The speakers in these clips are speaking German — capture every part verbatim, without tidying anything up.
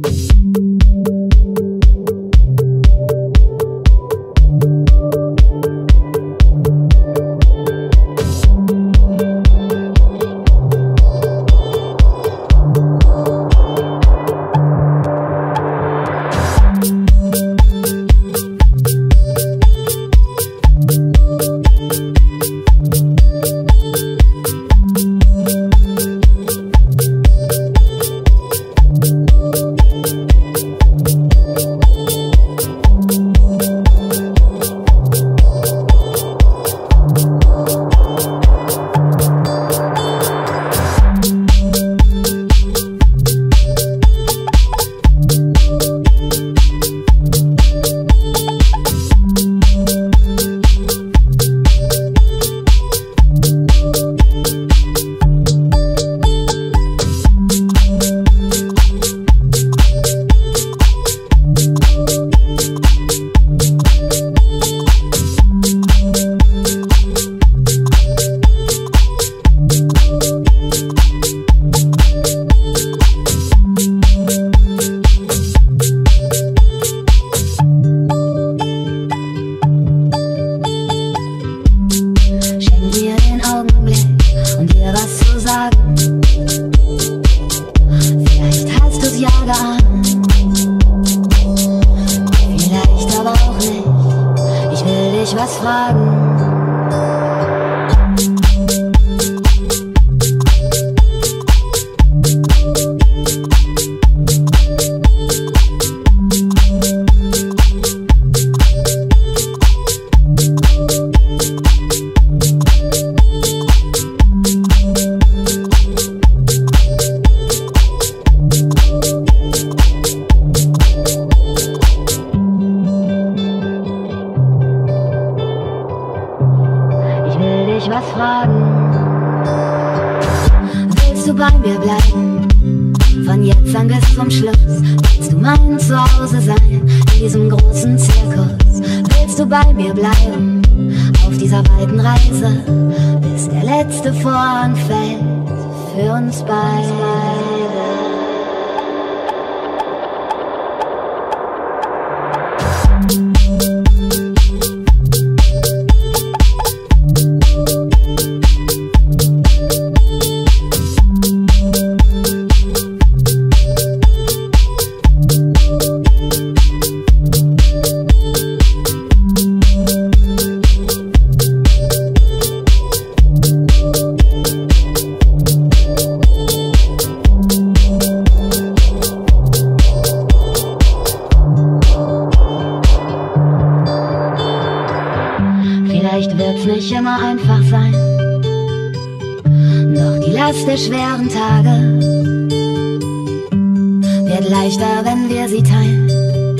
Was fragen. Was fragen. Willst du bei mir bleiben? Von jetzt an bis zum Schluss. Willst du mein Zuhause sein? In diesem großen Zirkus. Willst du bei mir bleiben? Auf dieser weiten Reise, bis der letzte Vorhang fällt für uns beide. Vielleicht wird's nicht immer einfach sein, doch die Last der schweren Tage wird leichter, wenn wir sie teilen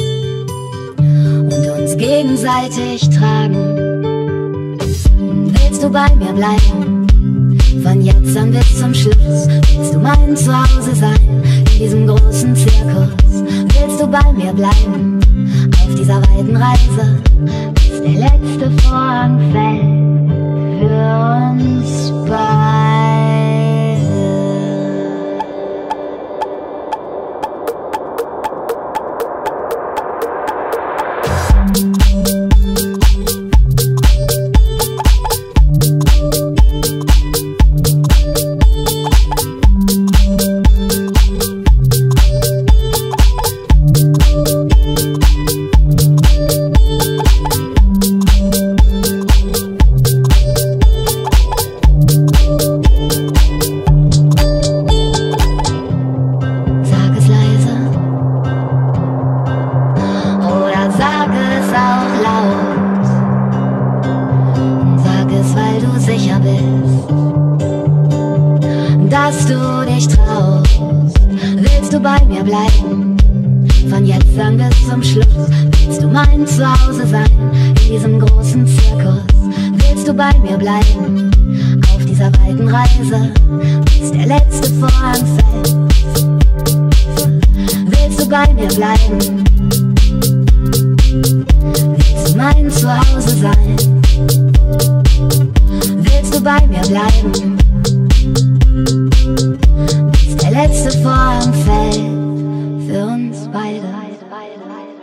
und uns gegenseitig tragen. Willst du bei mir bleiben? Von jetzt an bis zum Schluss. Willst du mein Zuhause sein? In diesem großen Zirkus. Willst du bei mir bleiben? Auf dieser weiten Reise, bis der letzte Vorhang fällt für uns beide. Dass du dich traust. Willst du bei mir bleiben? Von jetzt an bis zum Schluss. Willst du mein Zuhause sein? In diesem großen Zirkus. Willst du bei mir bleiben? Auf dieser weiten Reise, bis der letzte Vorhang fällt. Willst du bei mir bleiben? Willst du mein Zuhause sein? Willst du bei mir bleiben? Bis der letzte Vorhang fällt für uns. beide.